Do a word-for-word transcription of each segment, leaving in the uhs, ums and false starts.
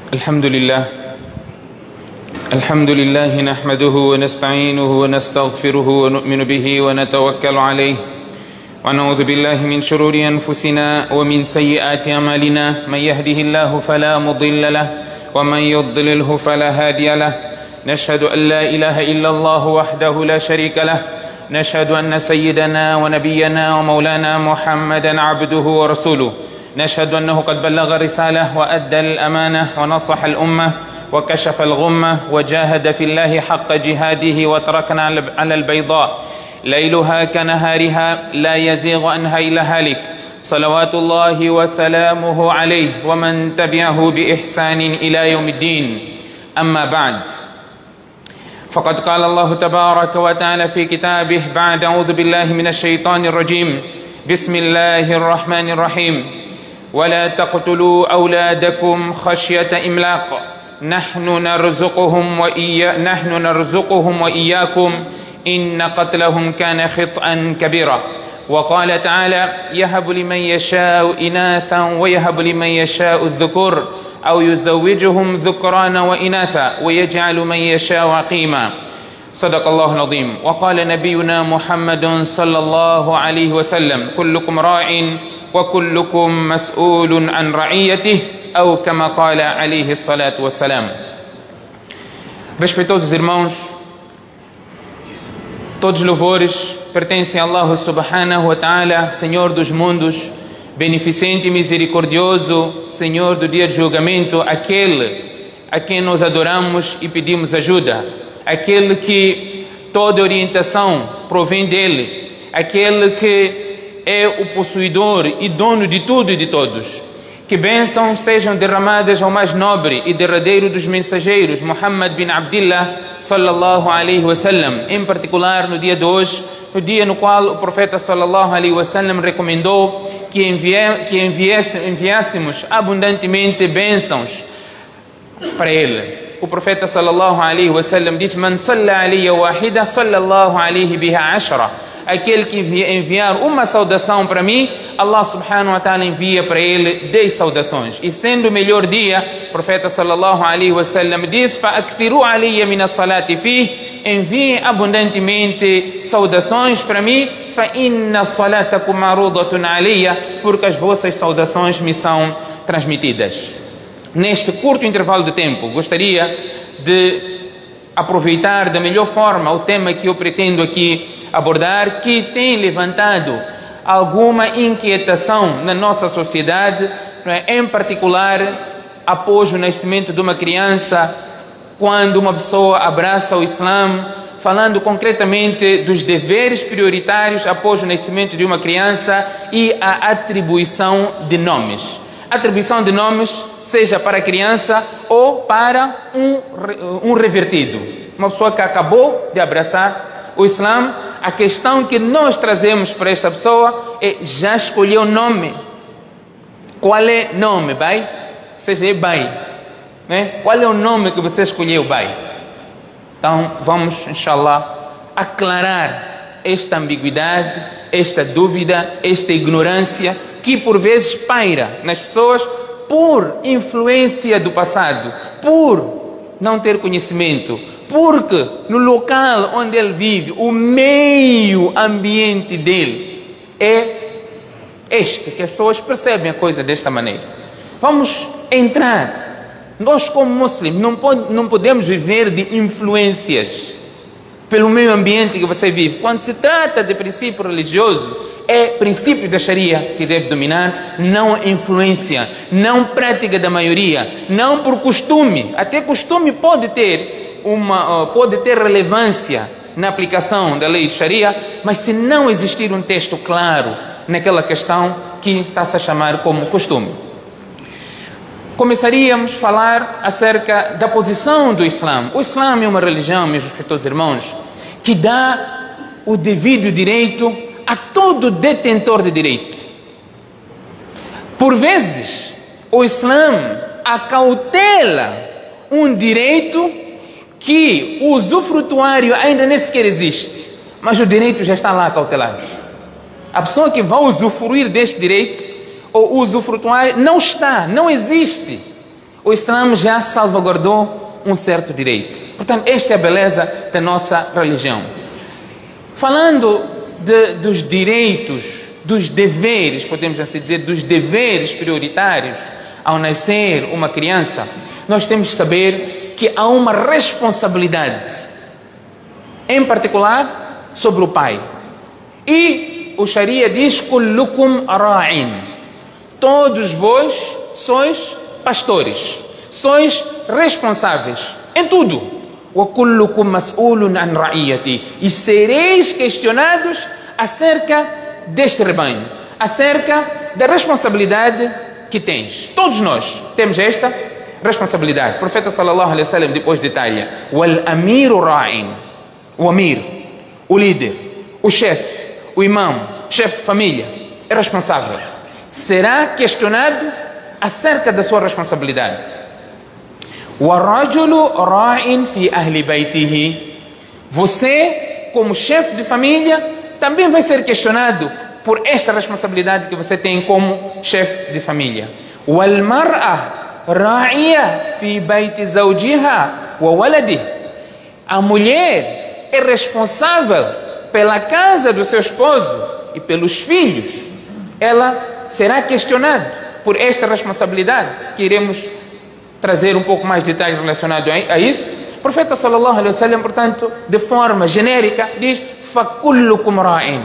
الحمد لله الحمد لله نحمده ونستعينه ونستغفره ونؤمن به ونتوكل عليه ونعوذ بالله من شرور أنفسنا ومن سيئات أعمالنا من يهده الله فلا مضل له ومن يضلله فلا هادي له نشهد أن لا إله إلا الله وحده لا شريك له نشهد أن سيدنا ونبينا ومولانا محمدا عبده ورسوله نشهد أنه قد بلغ الرسالة وأدى الأمانة ونصح الأمة وكشف الغمة وجاهد في الله حق جهاده وتركنا على البيضاء ليلها كنهارها لا يزيغ عنها إلا هالك صلوات الله وسلامه عليه ومن تبعه بإحسان إلى يوم الدين أما بعد فقد قال الله تبارك وتعالى في كتابه بعد أعوذ بالله من الشيطان الرجيم بسم الله الرحمن الرحيم ولا تقتلوا أولادكم خشية إملاق نحن نرزقهم وإيا نحن نرزقهم وإياكم إن قتلهم كان خطأ كبيرا وقال تعالى يهب لمن يشاء إناثا ويهب لمن يشاء الذكور أو يزوجهم ذكرانا وإناثا ويجعل من يشاء عقيما صدق الله العظيم وقال نبينا محمد صلى الله عليه وسلم كلكم راع وكلكم مسؤول عن رعيته أو كما قال عليه الصلاة والسلام. Respeitosos irmãos, todos os louvores pertencem a Allah subhanahu wa ta'ala, Senhor dos mundos, beneficente e misericordioso, Senhor do dia de julgamento, aquele a quem nós adoramos e pedimos ajuda, aquele que toda orientação provém dele, aquele que é o possuidor e dono de tudo e de todos. Que bênçãos sejam derramadas ao mais nobre e derradeiro dos mensageiros, Muhammad bin Abdillah sallallahu alaihi wasallam, em particular no dia de hoje, no dia no qual o profeta sallallahu alaihi wasallam recomendou que, envia, que enviasse, enviássemos abundantemente bênçãos para ele. O profeta sallallahu alaihi wasallam diz: Man salla alayya wahida sallallahu alaihi biha ashra. Aquele que enviar uma saudação para mim, Allah subhanahu wa ta'ala envia para ele dez saudações. E sendo o melhor dia, o profeta sallallahu alaihi wasallam diz: Fa'akthiru alayya min as-salati fih, enviem abundantemente saudações para mim, fa inna salatakum marudatun alayya, porque as vossas saudações me são transmitidas. Neste curto intervalo de tempo, gostaria de aproveitar da melhor forma o tema que eu pretendo aqui abordar, que tem levantado alguma inquietação na nossa sociedade, não é? Em particular após o nascimento de uma criança, quando uma pessoa abraça o Islã, falando concretamente dos deveres prioritários após o nascimento de uma criança e a atribuição de nomes. Atribuição de nomes, seja para a criança ou para um, um revertido, uma pessoa que acabou de abraçar o Islã. A questão que nós trazemos para esta pessoa é: já escolheu o nome? Qual é o nome, bai? Seja, é bai, né? Qual é o nome que você escolheu, bai? Então vamos, inshallah, aclarar esta ambiguidade, esta dúvida, esta ignorância que por vezes paira nas pessoas por influência do passado, por não ter conhecimento, porque no local onde ele vive, o meio ambiente dele é este, que as pessoas percebem a coisa desta maneira. Vamos entrar. Nós como muçulmanos não, pode, não podemos viver de influências pelo meio ambiente que você vive. Quando se trata de princípio religioso, é princípio da Sharia que deve dominar, não influência, não prática da maioria, não por costume. Até costume pode ter uma, pode ter relevância na aplicação da lei de Sharia, mas se não existir um texto claro naquela questão que está-se a chamar como costume. Começaríamos a falar acerca da posição do Islã. O Islã é uma religião, meus respeitos irmãos, que dá o devido direito a todo detentor de direito. Por vezes, o Islã acautela um direito que o usufrutuário ainda nem sequer existe, mas o direito já está lá acautelado. A pessoa que vai usufruir deste direito, ou usufrutuário, não está, não existe. O Islã já salvaguardou um certo direito. Portanto, esta é a beleza da nossa religião. Falando de, dos direitos, dos deveres, podemos assim dizer, dos deveres prioritários ao nascer uma criança, nós temos que saber que há uma responsabilidade, em particular, sobre o pai. E o Sharia diz: kullukum ra'in. Todos vós sois pastores, sois responsáveis em tudo. Wa kullukum mas'ulun an ra'iyati. E sereis questionados acerca deste rebanho, acerca da responsabilidade que tens. Todos nós temos esta responsabilidade. O profeta sallallahu alaihi wasallam depois detalha: wal amiru ra'in. O amir, o líder, o chefe, o imã, chefe de família, é responsável. Será questionado acerca da sua responsabilidade. وَالرَّجُلُ رَاعٍ فِي أَهْلِ بَيْتِهِ. Você, como chefe de família, também vai ser questionado por esta responsabilidade que você tem como chefe de família. وَالْمَرْأَةُ رَاعِيَةٌ فِي بَيْتِ زَوْجِهَا وَوَلَدِهِ. A mulher é responsável pela casa do seu esposo e pelos filhos. Ela será questionada por esta responsabilidade, que iremos trazer um pouco mais de detalhes relacionados a isso. O profeta sallallahu alaihi wasallam, portanto, de forma genérica, diz: fakullukum ra'in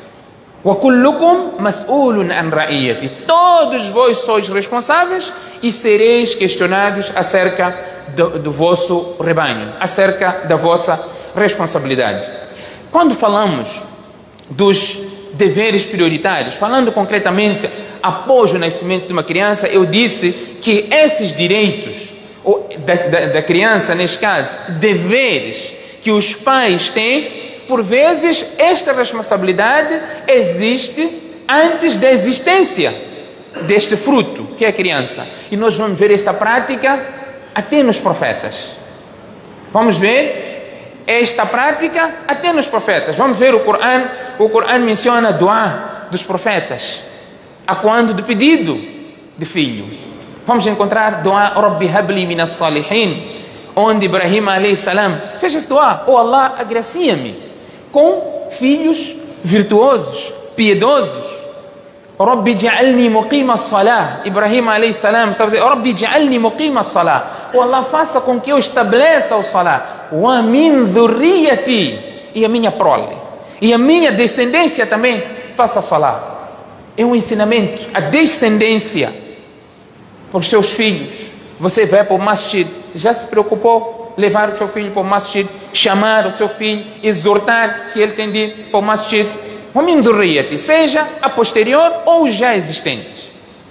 wa kullukum mas'ulun an ra'iyati. Todos vós sois responsáveis e sereis questionados acerca do, do vosso rebanho, acerca da vossa responsabilidade. Quando falamos dos deveres prioritários, falando concretamente após o nascimento de uma criança, eu disse que esses direitos da, da, da criança, neste caso, deveres que os pais têm, por vezes esta responsabilidade existe antes da existência deste fruto, que é a criança. E nós vamos ver esta prática até nos profetas. Vamos ver esta prática até nos profetas. Vamos ver o Corão. O Corão menciona dua dos profetas. A quando? Do pedido de filho. Vamos encontrar dua Rabbi habli minas salihin, onde Ibrahim alayhi salam fez esse dua: oh Allah, agracia-me com filhos virtuosos, piedosos. Rabbi ja'alni muqima as-salah. Ibrahim alayhi salam estava dizendo: Rabbi ja'alni muqima as-salah. Oh Allah, faça com que eu estabeleça o salah. Wa min dhurriyati. E a minha prole, e a minha descendência também faça salah. É um ensinamento, a descendência para os seus filhos. Você vai para o masjid, já se preocupou levar o seu filho para o masjid, chamar o seu filho, exortar que ele tem de ir para o masjid. وَمِنْ ذُرِّيَّتِي, seja a posterior ou já existente.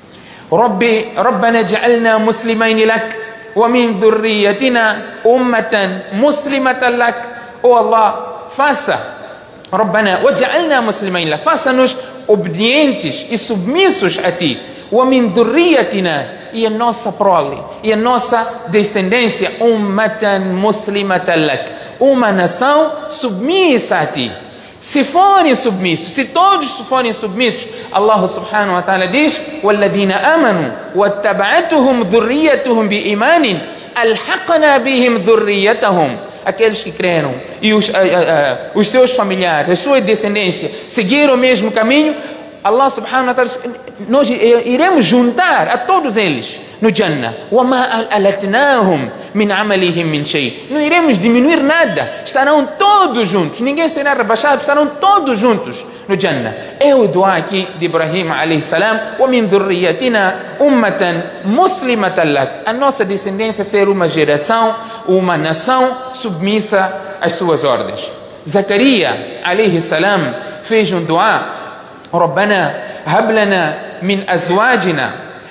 رَبِّ رَبَّنَا جَعَلْنَا مُسْلِمَيْنِ لَكَ وَمِنْ ذُرِّيَّتِنَا أُمَّةً مُسْلِمَةً لَكَ. Oh Allah, faça رَبَّنَا وَجَعَلْنَا مُسْلِمَيْنِ لَكَ, faça-nos obedientes e submissos a ti. وَمِنْ ذُرِّيَّتِنَا, e a nossa prole, e a nossa descendência, ummatan muslimatan lak, uma nação submissa a ti. Se forem submissos, se todos forem submissos, Allah subhanahu wa ta'ala diz: وَالَّذِينَ آمَنُوا وَاتَّبَعَتْهُمْ ذُرِّيَّتُهُمْ بِإِيمَانٍ أَلْحَقْنَا بِهِمْ ذُرِّيَّتَهُمْ. Aqueles que creram e os, uh, uh, uh, os seus familiares, a sua descendência, seguiram o mesmo caminho, Allah subhanahu wa ta'ala, nós iremos juntar a todos eles no Jannah. وَمَا أَلَتْنَاهُمْ مِنْ عَمَلِهِمْ مِنْ شَيْءٍ. Não iremos diminuir nada, estarão todos juntos, ninguém será rebaixado, estarão todos juntos no Jannah. É o dua aqui de Ibrahim alayhi salam: وَمِنْ ذُرِّيَّتِنَا أُمَّةً مُسْلِمَةً لَكَ. A nossa descendência ser uma geração, uma nação submissa às suas ordens. Zacarias alayhi salam fez um dua: ربنا هب لنا من أزواجنا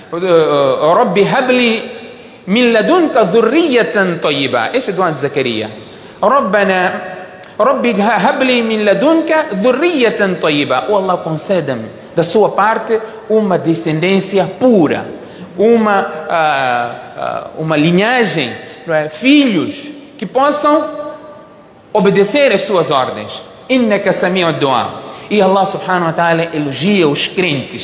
رب هب لي من لدنك ذرية طيبة. إيش دعاء زكريا؟ ربنا رب هب لي من لدنك ذرية طيبة. والله concede-me da sua parte uma descendência pura, uma uh, uh, uma linhagem, filhos que possam obedecer às suas ordens. إنك سميع الدعاء. E Allah subhanahu wa ta'ala elogia os crentes.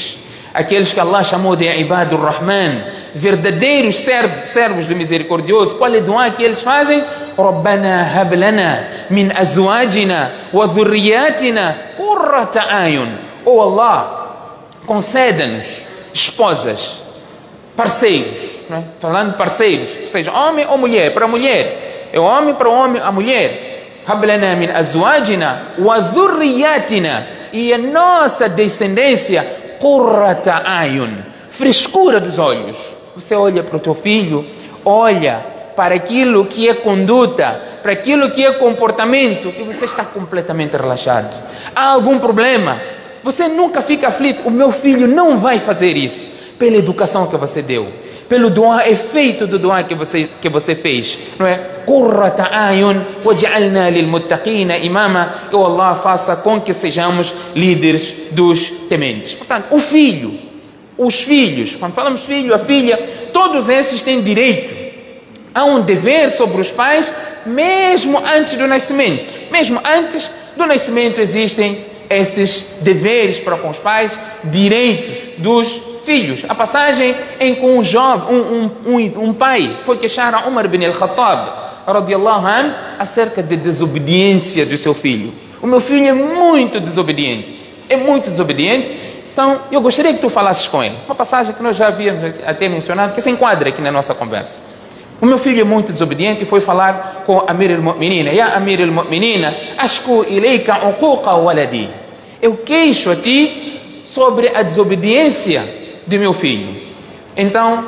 aqueles que Allah chamou de Ibadur Rahman, verdadeiros servos, servos do misericordioso. Qual é o dua que eles fazem? ربنا هب لنا من أزواجنا وذرياتنا قرة أعين. Oh Allah, conceda-nos esposas, parceiros, né? Falando parceiros, seja homem ou mulher, para a mulher, é homem para o homem, a mulher. هب لنا من أزواجنا وذرياتنا, e a nossa descendência, قرة أعين, frescura dos olhos. Você olha para o teu filho, olha para aquilo que é conduta, para aquilo que é comportamento, e você está completamente relaxado. Há algum problema? Você nunca fica aflito. O meu filho não vai fazer isso. Pela educação que você deu, pelo dua, efeito do dua que você, que você fez, não é? Qurrata ayun waj'alna lil muttaqina imama. E Allah faça com que sejamos líderes dos tementes. Portanto, o filho, os filhos, quando falamos filho, a filha, todos esses têm direito. Há um dever sobre os pais, mesmo antes do nascimento. Mesmo antes do nascimento existem esses deveres para com os pais, direitos dos filhos. A passagem em que um jovem, um, um, um, um pai foi queixar a Umar ibn al-Khattab, radiyallahu anhu, acerca da desobediência do seu filho. O meu filho é muito desobediente, é muito desobediente, então eu gostaria que tu falasses com ele. Uma passagem que nós já havíamos até mencionado, que se enquadra aqui na nossa conversa. O meu filho é muito desobediente e foi falar com Amir al-Mu'minina. Ya Amir al-Mu'minina, ashku ilayka uquqa waladi. Eu queixo a ti sobre a desobediência do meu filho. Então,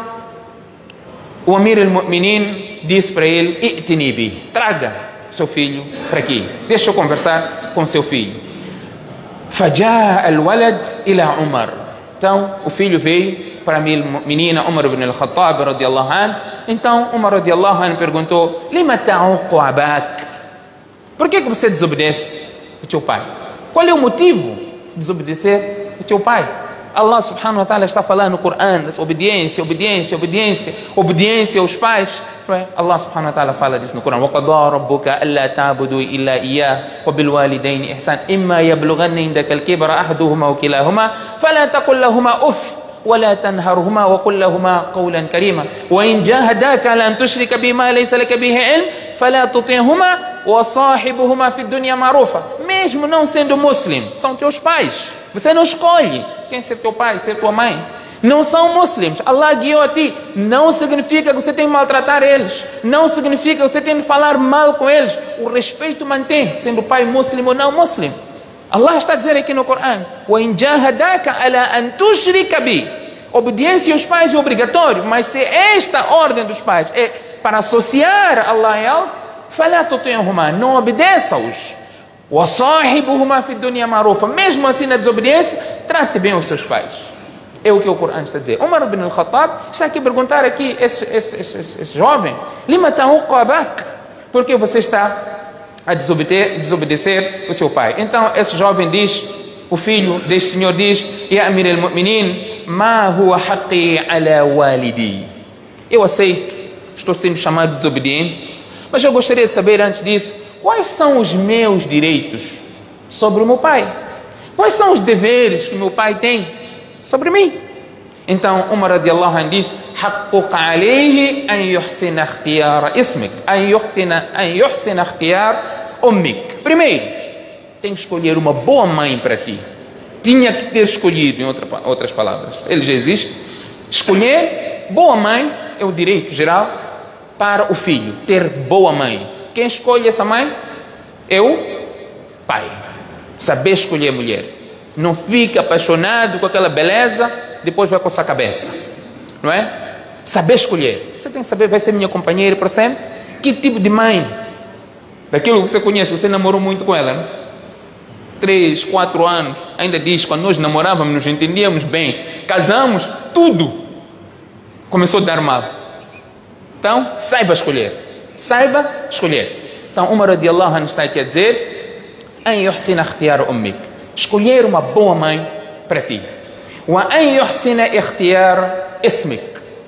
o Amir al-Mu'minin disse para ele, i'tini bi, traga seu filho para aqui. Deixa eu conversar com seu filho. Fajaa al-walad ila Umar. Então, o filho veio para a menina Umar ibn al-Khattab radiyallahu anhu. Então Umar radiyallahu anhu perguntou: Lima ta'uqu abak? Por que que você desobedece o teu pai? Qual é o motivo de desobedecer o teu pai? Allah subhanahu wa ta'ala está falando no Coran, obediência, obediência, obediência, obediência aos pais. Allah subhanahu wa ta'ala fala disso no Coran. وَقَضَى رَبُّكَ أَلَّا تَعْبُدُوا إِلَّا إِيَّاهُ وَبِالْوَالِدَيْنِ إِحْسَانًا إِمَّا يَبْلُغَنَّ عِندَكَ الْكِبَرَ أَحَدُهُمَا وَكِلَاهُمَا فَلَا تَقُل لَّهُمَا أُفٍّ ولا تنهرهما وقل لهما قولا كريما وإن جاهداك على أن تشرك بما ليس لك به علم فلا تطيعهما وصاحبهما في الدنيا معروفا. Mesmo não sendo muslim, são teus pais. Você não escolhe quem ser teu pai, ser tua mãe. Não são muslims. Allah guiou a ti. Não significa que você tem que maltratar eles. Não significa que você tem que falar mal com eles. O respeito mantém, sendo pai muslim ou não muslim. Allah está a dizer aqui no Coran: وَإِنْ جَاهَدَاكَ عَلَىٰ أَنْ تُشْرِكَ بِي. Obediência aos pais é obrigatório, mas se esta ordem dos pais é para associar Allah e algo, فَلَا تُطِعْهُمَا, não obedeça-os. وَصَاحِبُهُمَا فِي الدُّنْيَا مَعْرُوفًا, mesmo assim na desobediência, trate bem os seus pais. É o que o Coran está a dizer. Umar ibn al-Khattab está aqui a perguntar aqui, esse, esse, esse, esse jovem: لِمَ تَعُقُ أَبَاكَ? Por que você está a desobedecer, desobedecer o seu pai? Então esse jovem diz, o filho deste senhor diz: Ya Amir al-Mu'minin, ma huwa haqqi ala walidi. Eu aceito, estou sendo chamado de desobediente, mas eu gostaria de saber antes disso, quais são os meus direitos sobre o meu pai? Quais são os deveres que meu pai tem sobre mim? Então Umar radiyallahu anhu diz: حقك عليه أن يحسن اختيار اسمك أن يحسن أن يحسن اختيار أمك. Primeiro, tem que escolher uma boa mãe para ti. Tinha que ter escolhido, em outra, outras palavras, ele já existe. Escolher boa mãe é o direito geral para o filho, ter boa mãe. Quem escolhe essa mãe é o pai. Saber escolher a mulher. Não fica apaixonado com aquela beleza, depois vai coçar a cabeça. Não é? Saber escolher. Você tem que saber, vai ser minha companheira para sempre? Que tipo de mãe? Daquilo que você conhece, você namorou muito com ela, não? Três, quatro anos, ainda diz, quando nós namorávamos, nos entendíamos bem, casamos, tudo começou a dar mal. Então, saiba escolher. Saiba escolher. Então, Umar radiyallahu anhu está aqui a dizer: An yuhsina ikhtiyar ummik. Escolher uma boa mãe para ti. Wa an yuhsina ikhtiyar ismik.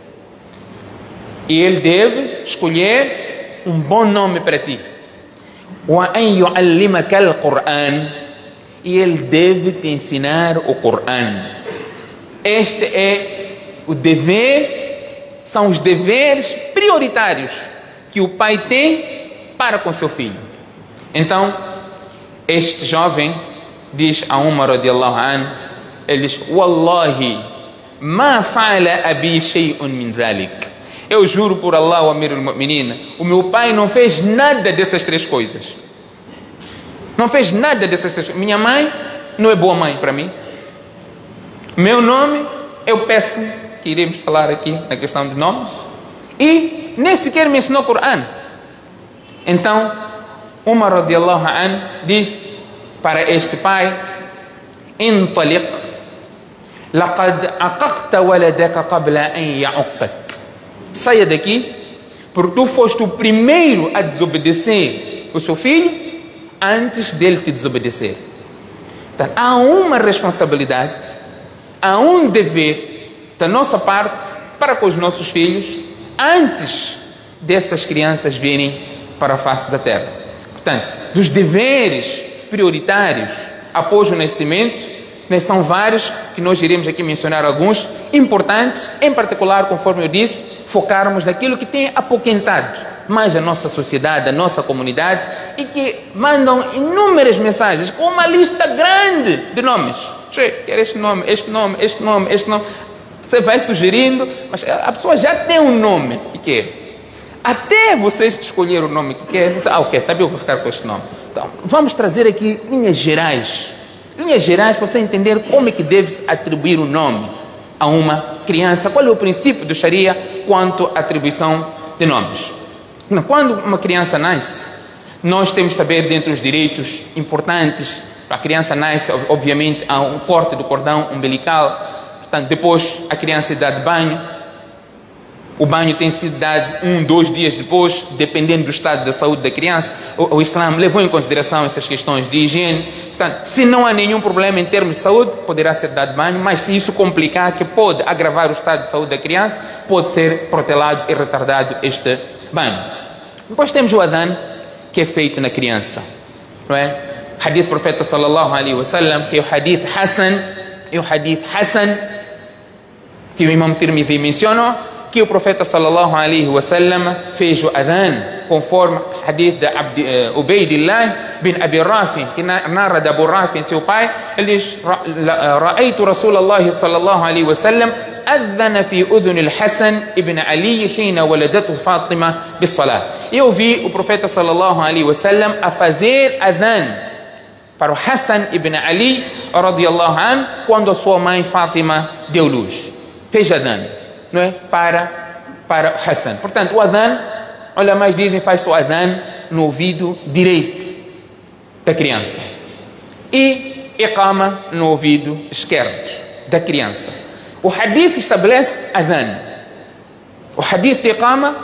E ele deve escolher um bom nome para ti. Wa an yu'allimaka al-Qur'an. E ele deve te ensinar o Coran. Este é o dever, são os deveres prioritários que o pai tem para com seu filho. Então, este jovem diz a Umar radiallahu anhu, ele diz: Wallahi, ma fa'ala abi shay'un min dhalik. Eu juro por Allah, o Amir al-Mu'minin, o meu pai não fez nada dessas três coisas. Não fez nada dessas três coisas. Minha mãe não é boa mãe para mim. Meu nome é o péssimo, que iremos falar aqui na questão de nomes. E nem sequer me ensinou o Corão. Então, Umar radiallahu anhu disse para este pai: Intaliq, laqad aqaqta waladaka qabla an ya'uqqak. Saia daqui, porque tu foste o primeiro a desobedecer o seu filho antes dele te desobedecer. Então, há uma responsabilidade, há um dever da nossa parte para com os nossos filhos antes dessas crianças virem para a face da terra. Portanto, dos deveres prioritários após o nascimento, né, são vários, que nós iremos aqui mencionar alguns importantes, em particular, conforme eu disse, focarmos naquilo que tem apoquentado mais a nossa sociedade, a nossa comunidade, e que mandam inúmeras mensagens com uma lista grande de nomes. Quer este nome, este nome, este nome, este nome. Você vai sugerindo, mas a pessoa já tem um nome que quer. Até vocês escolher o nome que quer, ah, ok, tá bem, eu vou ficar com este nome. Então, vamos trazer aqui linhas gerais. Linhas gerais para você entender como é que deve-se atribuir o nome a uma criança. Qual é o princípio do Sharia quanto à atribuição de nomes? Quando uma criança nasce, nós temos que saber, dentre os direitos importantes, a criança nasce, obviamente, há um corte do cordão umbilical. Portanto, depois a criança é dada banho. O banho tem sido dado um, dois dias depois, dependendo do estado da saúde da criança. O, o Islã levou em consideração essas questões de higiene. Portanto, se não há nenhum problema em termos de saúde, poderá ser dado banho, mas se isso complicar, que pode agravar o estado de saúde da criança, pode ser protelado e retardado este banho. Depois temos o adhan, que é feito na criança. Não é? Hadith do profeta sallallahu alaihi wasallam, que é o hadith Hassan, é o hadith Hassan, que o Imam Tirmidhi mencionou, que o profeta sallallahu alaihi wasallam fez o adhan, conforme o hadith de uh, Ubaydillah bin Abi Rafi, que narra de Abu Rafi, seu pai. Ele diz: Ra'aytu Rasulallah sallallahu alaihi wasallam adhana fi udhun al-Hasan ibn Ali hina waladatu Fatima bis-salah. Eu vi o profeta sallallahu alaihi wasallam a fazer adhan para o Hassan ibn Ali radiyallahu anhu quando a sua mãe Fátima deu luz. Fez adhan, não é? Para, para Hassan. Portanto, o adhan, olha, mais dizem, faz o adhan no ouvido direito da criança e iqama no ouvido esquerdo da criança. O hadith estabelece adhan. O hadith de iqama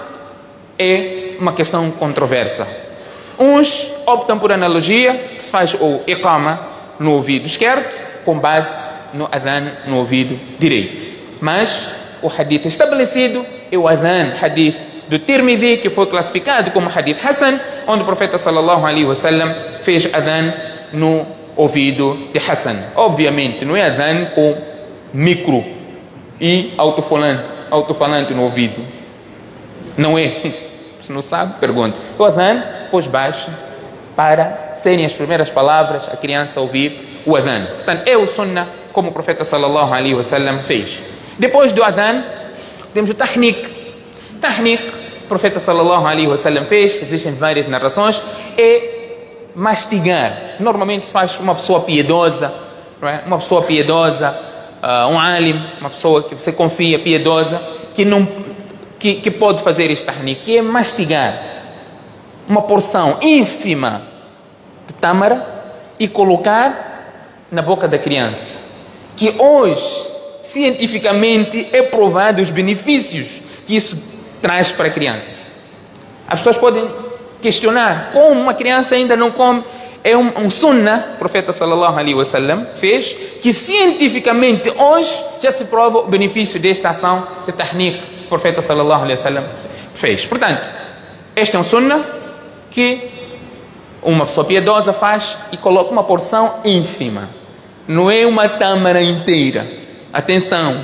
é uma questão controversa. Uns optam por analogia, que se faz o iqama no ouvido esquerdo com base no adhan no ouvido direito. Mas o hadith estabelecido é o adhan, hadith do Tirmidhi, que foi classificado como hadith Hassan, onde o profeta sallallahu alaihi wasallam fez adhan no ouvido de Hassan. Obviamente, não é adhan com micro e alto-falante, alto-falante no ouvido. Não é. Se não sabe, pergunta. O adhan pôs baixo para serem as primeiras palavras a criança ouvir o adhan. Portanto, é o sunnah como o profeta sallallahu alaihi wasallam fez. Depois do adhan, temos o tahnik. Tahnik, o profeta sallallahu alaihi wasallam fez, existem várias narrações, é mastigar. Normalmente se faz uma pessoa piedosa, não é? Uma pessoa piedosa, uh, um alim, uma pessoa que você confia, piedosa, que, não, que, que pode fazer este tahnik, que é mastigar uma porção ínfima de tâmara e colocar na boca da criança. Que hoje, cientificamente, é provado os benefícios que isso traz para a criança. As pessoas podem questionar como uma criança ainda não come. É um, um sunnah, o profeta sallallahu alaihi wasallam fez, que cientificamente hoje já se prova o benefício desta ação de tahnik que o profeta sallallahu alaihi wasallam fez. Portanto, este é um sunnah que uma pessoa piedosa faz e coloca uma porção ínfima. Não é uma tâmara inteira. atenção,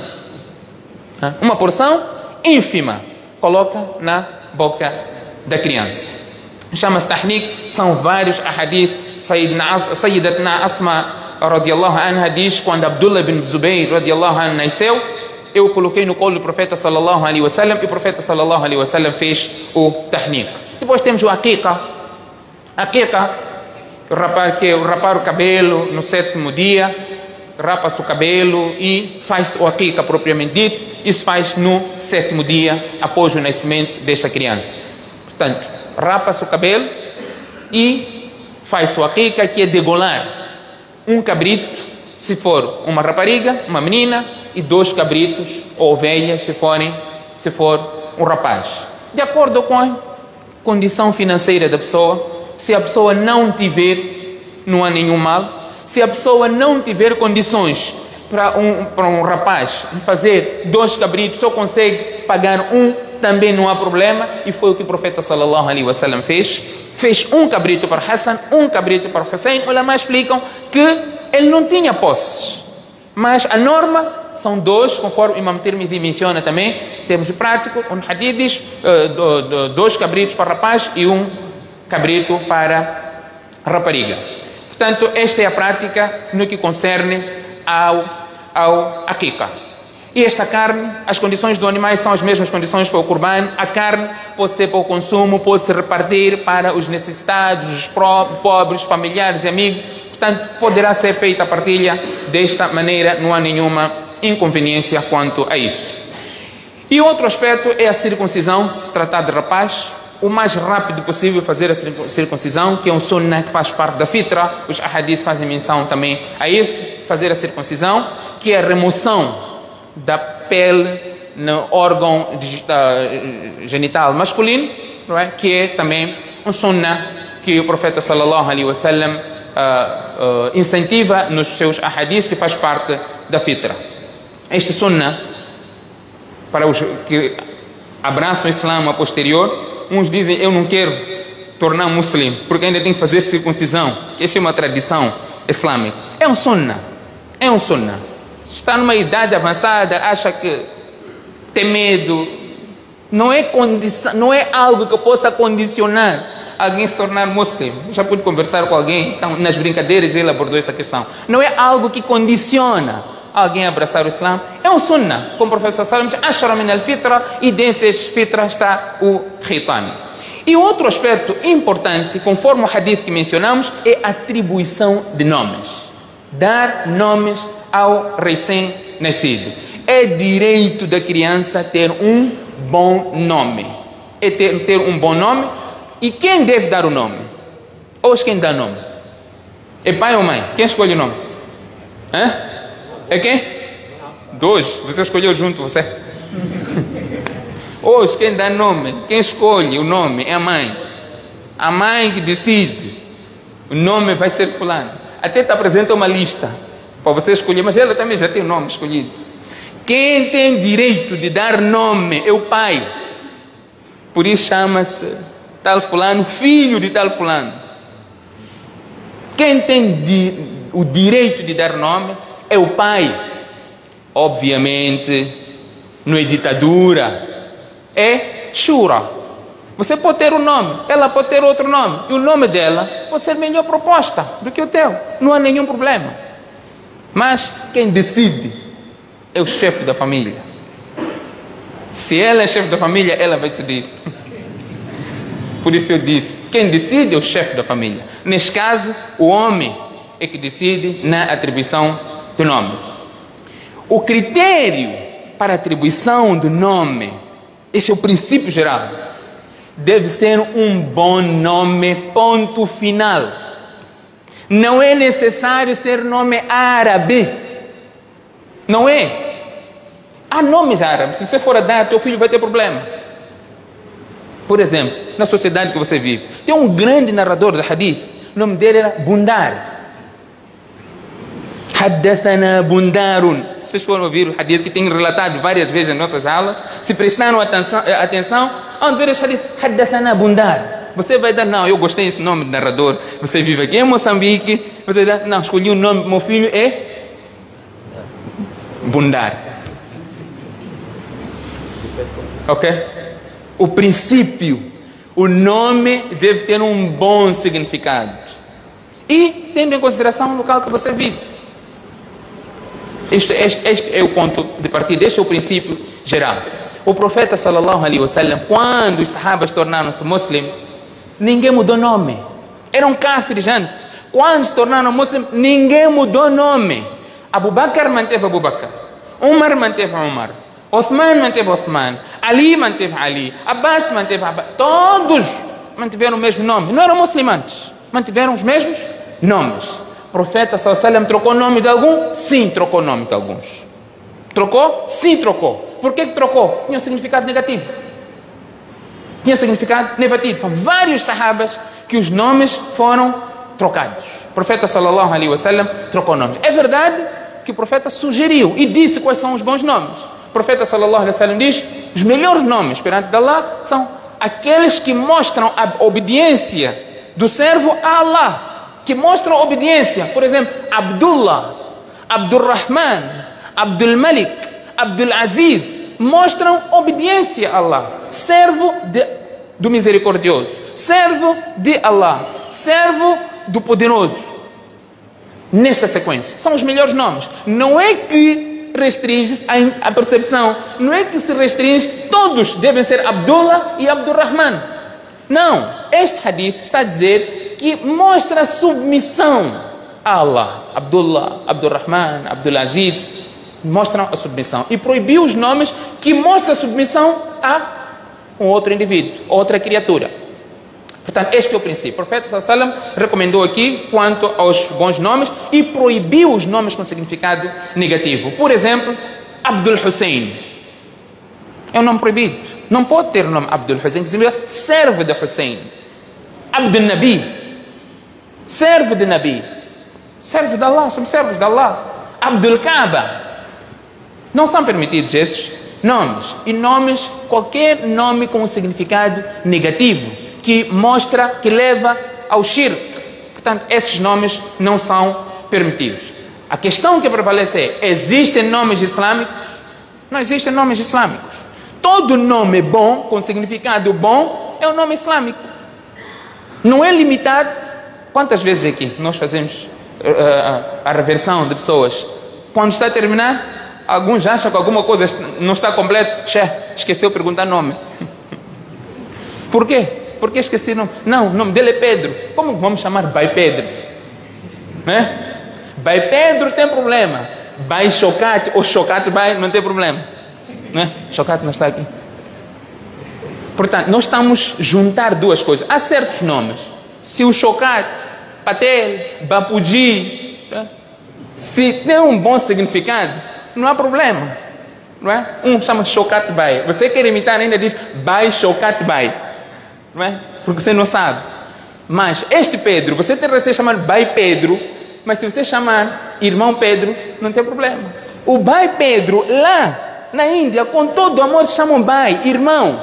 uma porção ínfima, coloca na boca da criança. Chama-se tahnik, são vários ahadith. Sayyidatna Asma radiallahu anha diz, quando Abdullah bin Zubayr radiallahu anhu nasceu, eu coloquei no colo do profeta sallallahu alaihi wasallam e o profeta sallallahu alaihi wasallam fez o tahnik. Depois temos o aqiqa. Aqiqa, rapar, que é rapar o cabelo no sétimo dia, rapa-se o cabelo e faz o aqiqa propriamente dito. Isso faz no sétimo dia após o nascimento desta criança. Portanto, rapa-se o cabelo e faz o aqiqa, que é degolar um cabrito, se for uma rapariga, uma menina, e dois cabritos ou ovelhas, se forem, se for um rapaz. De acordo com a condição financeira da pessoa, se a pessoa não tiver, não há nenhum mal. Se a pessoa não tiver condições para um, para um rapaz fazer dois cabritos, só consegue pagar um, também não há problema. E foi o que o profeta sallallahu alaihi wasallam fez. Fez um cabrito para Hassan, um cabrito para Hussein. Os ulama explicam que ele não tinha posses, mas a norma são dois, conforme o Imam Tirmidhi menciona também. Temos prático, um hadith diz uh, dois cabritos para rapaz e um cabrito para rapariga. Portanto, esta é a prática no que concerne ao, ao aqiqa. E esta carne, as condições do animal são as mesmas condições para o Qurban. A carne pode ser para o consumo, pode se repartir para os necessitados, os pobres, familiares e amigos. Portanto, poderá ser feita a partilha desta maneira, não há nenhuma inconveniência quanto a isso. E outro aspecto é a circuncisão. Se tratar de rapaz, o mais rápido possível fazer a circuncisão, que é um sunnah que faz parte da fitra. Os ahadith fazem menção também a isso, fazer a circuncisão, que é a remoção da pele no órgão genital masculino, não é? Que é também um sunnah que o profeta sallallahu alaihi wasallam uh, uh, incentiva nos seus ahadith, que faz parte da fitra. Este sunnah, para os que abraçam o Islã a posterior, uns dizem: eu não quero tornar muçulmano porque ainda tem que fazer circuncisão, que essa é uma tradição islâmica. É um sunnah, é um sunnah. Está numa idade avançada, acha que tem medo, não é, condição, não é algo que possa condicionar alguém se tornar muçulmano. Já pude conversar com alguém, então, nas brincadeiras ele abordou essa questão. Não é algo que condiciona alguém a abraçar o Islã. É um sunnah, como o professor Salam diz, ashara min al-fitra, e desses fitra está o khitan. E outro aspecto importante, conforme o hadith que mencionamos, é a atribuição de nomes. Dar nomes ao recém-nascido. É direito da criança ter um bom nome. É ter, ter um bom nome. E quem deve dar o nome? Hoje quem dá o nome? É pai ou mãe? Quem escolhe o nome? Hã? É quem? Dois. Você escolheu junto, você. Hoje quem dá nome, quem escolhe o nome é a mãe. A mãe que decide. O nome vai ser fulano. Até te apresenta uma lista para você escolher, mas ela também já tem o nome escolhido. Quem tem direito de dar nome é o pai. Por isso chama-se tal fulano, filho de tal fulano. Quem tem di, o direito de dar nome é o pai. Obviamente, não é ditadura, é shura. Você pode ter um nome, ela pode ter outro nome, e o nome dela pode ser melhor proposta do que o teu. Não há nenhum problema. Mas quem decide é o chefe da família. Se ela é chefe da família, ela vai decidir. Por isso eu disse, quem decide é o chefe da família. Neste caso, o homem é que decide na atribuição do nome. O critério para a atribuição do nome, esse é o princípio geral, deve ser um bom nome, ponto final. Não é necessário ser nome árabe. Não é. Há nomes árabes. Se você for a dar, teu filho vai ter problema. Por exemplo, na sociedade que você vive, tem um grande narrador de hadith. O nome dele era Bundar. Haddathana Bundarun. Se vocês foram ouvir o hadith que tem relatado várias vezes em nossas aulas, se prestaram atenção, atenção onde ver esse hadith, Haddathana Bundar. Você vai dar, não, eu gostei desse nome de narrador. Você vive aqui em Moçambique. Você dá, não, escolhi o nome, meu filho é bundar. Ok? O princípio, o nome deve ter um bom significado. E tendo em consideração o local que você vive. Este, este, este é o ponto de partida, este é o princípio geral. O profeta sallallahu alaihi wasallam, quando os sahabas tornaram-se muslims, ninguém mudou nome. Eram kafirs antes. Quando se tornaram muslims, ninguém mudou nome. Abu Bakr manteve Abu Bakr. Umar manteve Umar. Osman manteve Osman. Ali manteve Ali. Abbas manteve Abbas. Todos mantiveram o mesmo nome. Não eram muçulmanos. Mantiveram os mesmos nomes. O profeta sallallahu alaihi wasallam trocou o nome de algum? Sim, trocou o nome de alguns. Trocou? Sim, trocou. Por que que trocou? Tinha um significado negativo. Tinha significado negativo. São vários sahabas que os nomes foram trocados. O profeta sallallahu alaihi wasallam trocou nomes. É verdade que o profeta sugeriu e disse quais são os bons nomes. O profeta sallallahu alaihi wasallam diz: os melhores nomes perante Allah são aqueles que mostram a obediência do servo a Allah, que mostram obediência. Por exemplo, Abdullah, Abdurrahman, Abdul Malik, Abdul Aziz, mostram obediência a Allah. Servo de, do misericordioso, servo de Allah, servo do poderoso. Nesta sequência, são os melhores nomes. Não é que restringe a, a percepção, não é que se restringe, todos devem ser Abdullah e Abdurrahman. Não, este hadith está a dizer que mostra submissão a Allah. Abdullah, Abdurrahman, Abdul Aziz mostram a submissão. E proibiu os nomes que mostram submissão a um outro indivíduo, outra criatura. Portanto, este é o princípio. O profeta sallallahu alaihi wasallam recomendou aqui quanto aos bons nomes e proibiu os nomes com significado negativo. Por exemplo, Abdul Hussein. É um nome proibido. Não pode ter o nome Abdul Hussein, que significa servo de Hussein. Abdul Nabi. Servo de Nabi. Servo de Allah, somos servos de Allah. Abdul Kaaba. Não são permitidos esses nomes. E nomes, qualquer nome com um significado negativo, que mostra, que leva ao shirk. Portanto, esses nomes não são permitidos. A questão que prevalece é: existem nomes islâmicos? Não existem nomes islâmicos. Todo nome bom, com significado bom, é um nome islâmico. Não é limitado. Quantas vezes aqui nós fazemos uh, a reversão de pessoas? Quando está a terminar, alguns acham que alguma coisa não está completa. Che, esqueceu de perguntar nome. Por quê? Porque esqueci o nome. Não, o nome dele é Pedro. Como vamos chamar Bai Pedro? Né? Bai Pedro tem problema. Bai Chocate ou Chocate Bai não tem problema. Né? Chocate não está aqui. Portanto, nós estamos a juntar duas coisas. Há certos nomes. Se o Chocate, Patel, Bapuji, né? Se tem um bom significado, não há problema. Não é? Um chama Chocate Bai. Você quer imitar, ainda diz Bai Chocate Bai. Não é? Porque você não sabe. Mas este Pedro, você tem que chamar Bai Pedro, mas se você chamar irmão Pedro, não tem problema. O Bai Pedro, lá na Índia, com todo amor, se chamam Bai, irmão.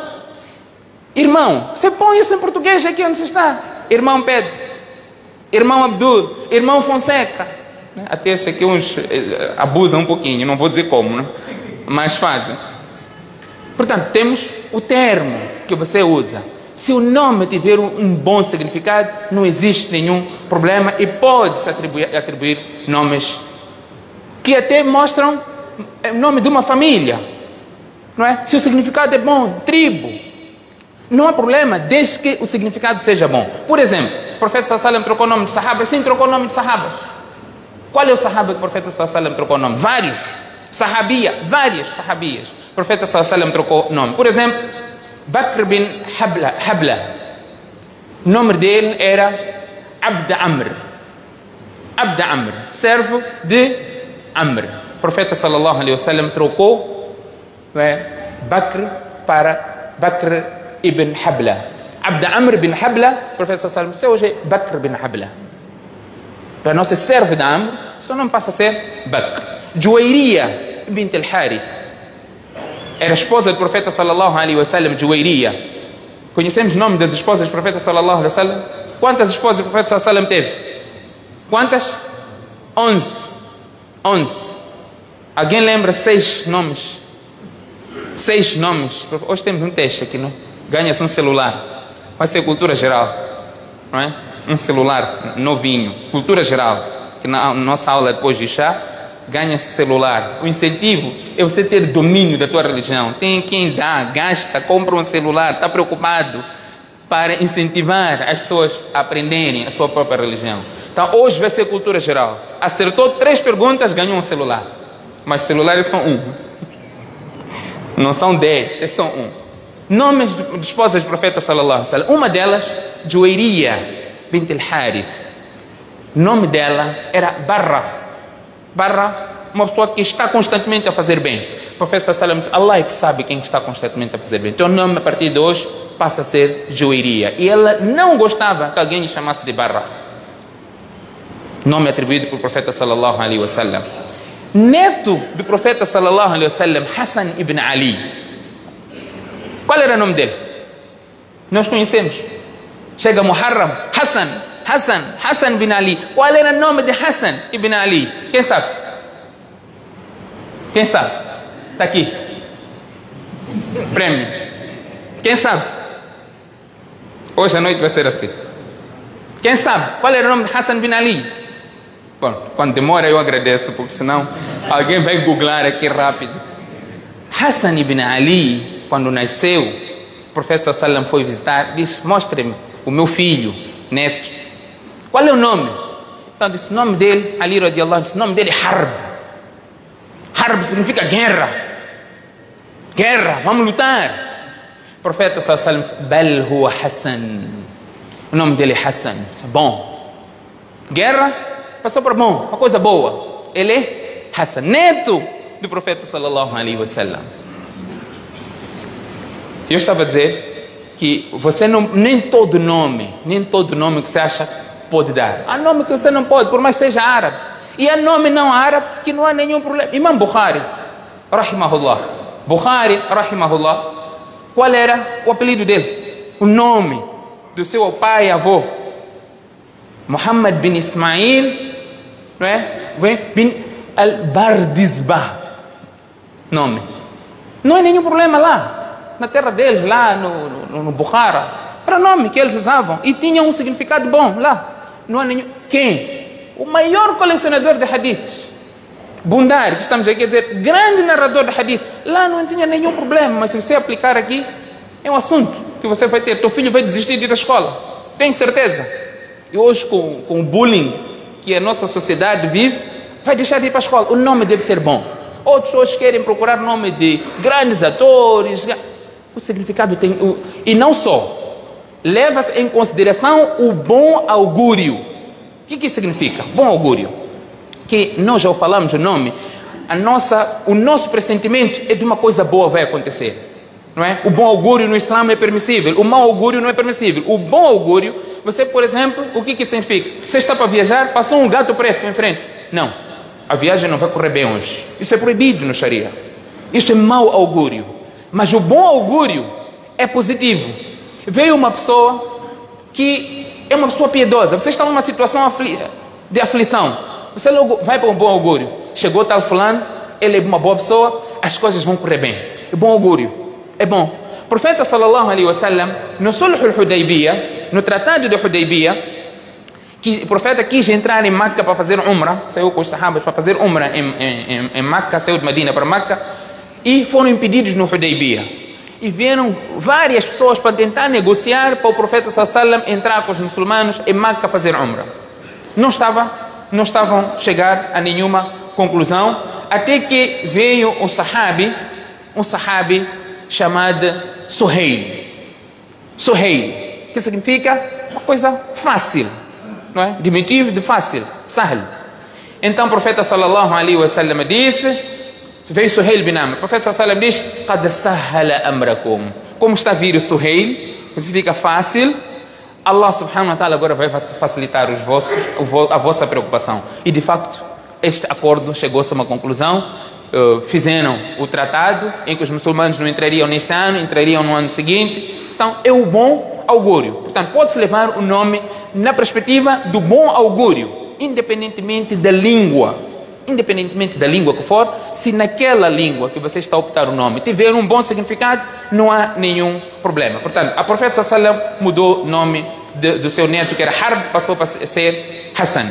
Irmão. Você põe isso em português aqui onde você está. Irmão Pedro, irmão Abdul, irmão Fonseca. Até esse aqui uns eh, abusam um pouquinho, não vou dizer como, né? Mas fazem. Portanto, temos o termo que você usa. Se o nome tiver um bom significado, não existe nenhum problema e pode-se atribuir, atribuir nomes que até mostram o nome de uma família. Não é? Se o significado é bom, tribo, não há problema, desde que o significado seja bom. Por exemplo, o profeta sallallahu alaihi wasallam trocou o nome de sahabas. Sim, trocou o nome de sahabas. Qual é o sahaba que o profeta sallallahu alaihi wasallam trocou o nome? Vários. Sahabia, várias sahabias. O profeta sallallahu alaihi wasallam trocou o nome. Por exemplo, Bakr bin Habla, Habla. O nome dele era Abd Amr. Abd Amr, servo de Amr. O profeta sallallahu alaihi wasallam trocou é, Bakr para Bakr ibn Habla. Abd Amr bin Habla, o profeta sallallahu alaihi wasallam, você hoje é Bakr bin Habla. Para não ser servo de Amr, seu nome passa a ser Bakr. Juwayriya bint al-Harith. Era esposa do profeta sallallahu alaihi wasallam, Juwayriya. Conhecemos o nome das esposas do profeta sallallahu alaihi wasallam? Quantas esposas o profeta sallallahu alaihi wasallam teve? Quantas? Onze. Onze. Alguém lembra seis nomes? Seis nomes. Hoje temos um teste aqui, não? Ganha-se um celular. Vai ser cultura geral, não é? Um celular novinho, cultura geral. Que na nossa aula depois de chá, ganha-se celular. O incentivo é você ter domínio da tua religião. Tem quem dá, gasta, compra um celular, está preocupado para incentivar as pessoas a aprenderem a sua própria religião. Então hoje vai ser cultura geral. Acertou três perguntas, ganhou um celular. Mas celulares são um. Não são dez, é só um. Nomes de, de esposas do profeta sallallahu alaihi wasallam. Uma delas, Juwairiya bint al-Harith. O nome dela era Barra. Barra, uma pessoa que está constantemente a fazer bem. O profeta sallallahu alaihi wasallam disse, Allah é que sabe quem está constantemente a fazer bem. Então o nome a partir de hoje passa a ser Juwairiya. E ela não gostava que alguém lhe chamasse de Barra. Nome atribuído pelo profeta sallallahu alaihi wasallam. Neto do profeta sallallahu alaihi wasallam, Hassan ibn Ali. Qual era o nome dele? Nós conhecemos. Chega Muharram, Hassan, Hassan, Hassan ibn Ali. Qual era o nome de Hassan ibn Ali? Quem sabe? Quem sabe? Está aqui. Prêmio. Quem sabe? Hoje à noite vai ser assim. Quem sabe? Qual era o nome de Hassan ibn Ali? Bom, quando demora eu agradeço, porque senão alguém vai googlar aqui rápido. Hassan ibn Ali, quando nasceu, o profeta sallallahu alaihi wasallam foi visitar, diz, mostre-me o meu filho, neto. Qual é o nome? Então disse, o nome dele, Ali radiallahu anhu, disse, o nome dele é Harb. Harb significa guerra. Guerra, vamos lutar. O profeta sallallahu alaihi wasallam disse, Bal huwa Hassan. O nome dele é Hassan. Bom. Guerra. Passou para bom, uma coisa boa. Ele é Hassan, neto do profeta sallallahu alaihi wasallam. Eu estava a dizer que você não, nem todo nome, nem todo nome que você acha pode dar. Há nome que você não pode, por mais que seja árabe. E há nome não árabe que não há nenhum problema. Imam Bukhari, rahimahullah. Bukhari, rahimahullah. Qual era o apelido dele? O nome do seu pai e avô. Muhammad bin Ismail, não é? Bin al-Bardizbah. Nome. Não há nenhum problema lá. Na terra deles, lá no, no, no Bukhara. Era o nome que eles usavam. E tinha um significado bom lá. Não há nenhum. Quem? O maior colecionador de hadiths. Bundar, que estamos aqui a dizer, grande narrador de hadith. Lá não tinha nenhum problema. Mas se você aplicar aqui, é um assunto que você vai ter. Teu filho vai desistir de ir à escola. Tenho certeza. E hoje, com, com o bullying que a nossa sociedade vive, vai deixar de ir para a escola. O nome deve ser bom. Outros hoje querem procurar nome de grandes atores. O significado tem... O, e não só. Leva-se em consideração o bom augúrio. O que, que significa? Bom augúrio. Que nós já falamos o nome. A nossa, o nosso pressentimento é de uma coisa boa vai acontecer. Não é? O bom augúrio no Islã é permissível. O mau augúrio não é permissível. O bom augúrio, você, por exemplo, o que que significa? Você está para viajar, passou um gato preto em frente. Não, a viagem não vai correr bem hoje. Isso é proibido no Sharia. Isso é mau augúrio. Mas o bom augúrio é positivo. Veio uma pessoa que é uma pessoa piedosa. Você está numa situação afli de aflição. Você logo vai para um bom augúrio. Chegou tal fulano, ele é uma boa pessoa, as coisas vão correr bem. É bom augúrio. É bom. O profeta sallallahu alaihi wasallam, no Sulh al-Hudaybiyah, no tratado de Hudaybiyah, que o profeta quis entrar em Meca para fazer Umrah, saiu com os sahabas para fazer Umrah em, em, em Meca, saiu de Medina para Meca, e foram impedidos no Hudaybiyah. E vieram várias pessoas para tentar negociar para o profeta sallallahu alaihi wasallam entrar com os muçulmanos em Meca fazer Umrah. Não estava, não estavam a chegar a nenhuma conclusão, até que veio um sahabi, um sahabi chamado Suhail. Suhail, que significa uma coisa fácil, não é? Diminutivo de fácil, sahl. Então o profeta sallallahu alaihi wasallam disse, veio Suhail bin Amr. O profeta sallallahu alaihi wasallam diz, qad sahhala amrakum. Como está a vir o Suhail, que significa fácil, Allah subhanahu wa ta'ala agora vai facilitar os vossos, a vossa preocupação. E de facto, este acordo chegou-se a uma conclusão. Uh, fizeram o tratado em que os muçulmanos não entrariam neste ano, entrariam no ano seguinte. Então é o bom augúrio. Portanto, pode-se levar o nome na perspectiva do bom augúrio, independentemente da língua independentemente da língua que for, se naquela língua que você está a optar o nome tiver um bom significado, não há nenhum problema. Portanto, a profeta sallallahu alaihi wasallam mudou o nome de, do seu neto, que era Harb, passou para ser Hassan.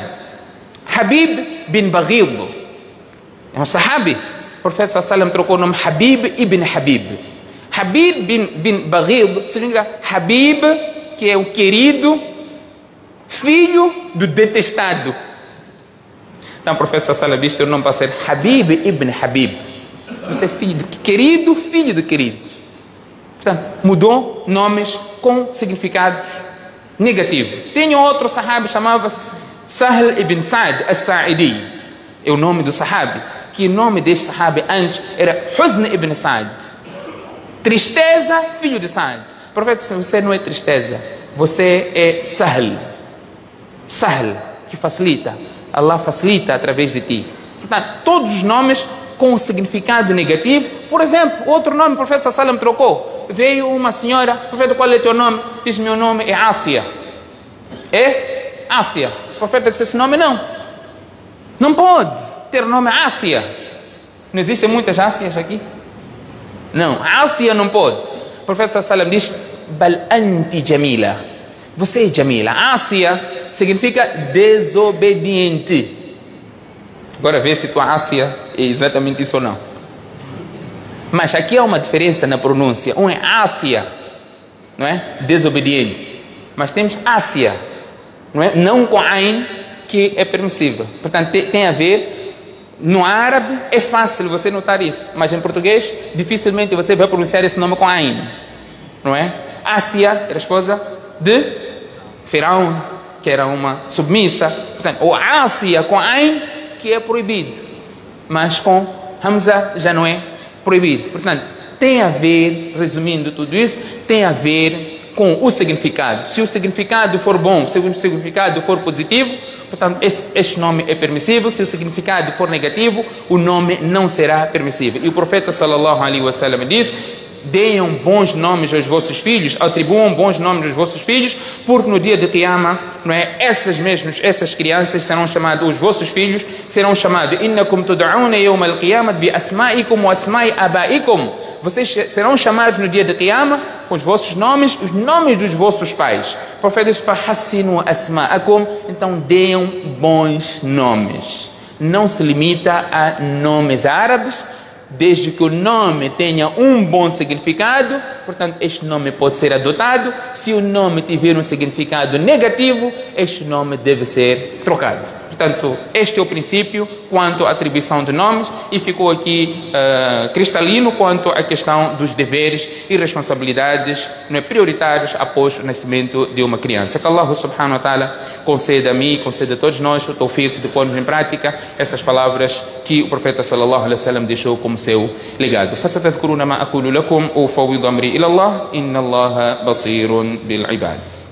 Habib bin Baghid é um sahabi. O profeta sallallahu alaihi wasallam trocou o nome Habib ibn Habib. Habib bin, bin Baghid significa Habib, que é o querido, filho do detestado. Então o profeta sallallahu alaihi wasallam disse o nome para ser Habib ibn Habib. Você é filho de querido, filho de querido. Portanto, mudou nomes com significados negativos. Tem outro sahabi, chamava-se Sahl ibn Sa'd as-Sa'idi. É o nome do sahabi. Que o nome deste sahabi antes era Huzn ibn Sa'd. Tristeza, filho de Sa'd. O profeta disse, você não é tristeza, você é Sahl. Sahl, que facilita. Allah facilita através de ti. Portanto, todos os nomes com um significado negativo. Por exemplo, outro nome o profeta sallallahu alaihi wasallam trocou. Veio uma senhora, profeta, qual é teu nome? Diz, meu nome é Ásia. É Ásia. O profeta disse, esse nome não. Não pode ter o nome Ásia. Não existem muitas Ásias aqui? Não, Ásia não pode. O profeta sallallahu alaihi wasallam diz, bal anti jamila. Você é Jamila. Ásia significa desobediente. Agora vê se tua Ásia é exatamente isso ou não. Mas aqui há uma diferença na pronúncia. Um é Ásia, não é? Desobediente. Mas temos Ásia, não é? Não com Ain, que é permissível. Portanto, tem a ver. No árabe é fácil você notar isso, mas em português dificilmente você vai pronunciar esse nome com Ain, não é? Ásia era esposa de Firaun, que era uma submissa. Portanto, ou Ásia com Ain, que é proibido, mas com Hamza já não é proibido. Portanto, tem a ver, resumindo tudo isso, tem a ver com o significado. Se o significado for bom, se o significado for positivo, portanto, esse, este nome é permissível. Se o significado for negativo, o nome não será permissível. E o profeta sallallahu alaihi wasallam diz, deem bons nomes aos vossos filhos, atribuam bons nomes aos vossos filhos, porque no dia de Qiyamah, não é, essas mesmas, essas crianças serão chamadas, os vossos filhos serão chamados, innakum tud'una yawm al-qiyamah bi asma'ikum wa asma'i abaikum. Vocês serão chamados no dia de Qiyamah com os vossos nomes, os nomes dos vossos pais. O profeta diz, fahassinu asma'akum, então deem bons nomes. Não se limita a nomes árabes, desde que o nome tenha um bom significado. Portanto, este nome pode ser adotado. Se o nome tiver um significado negativo, este nome deve ser trocado. Portanto, este é o princípio quanto à atribuição de nomes, e ficou aqui uh, cristalino quanto à questão dos deveres e responsabilidades, não é, prioritários após o nascimento de uma criança. Que Allah subhanahu wa ta'ala conceda a mim e conceda a todos nós o tawfiq de pormos em prática essas palavras que o profeta sallallahu alaihi wasallam deixou como seu legado. فَسَتَذْكُرُونَ مَا أَقُولُ لَكُمْ وَأُفَوِّضُ أَمْرِي إِلَى اللَّهِ إِنَّ اللَّهَ بَصِيرٌ بِالْعِبَادِ.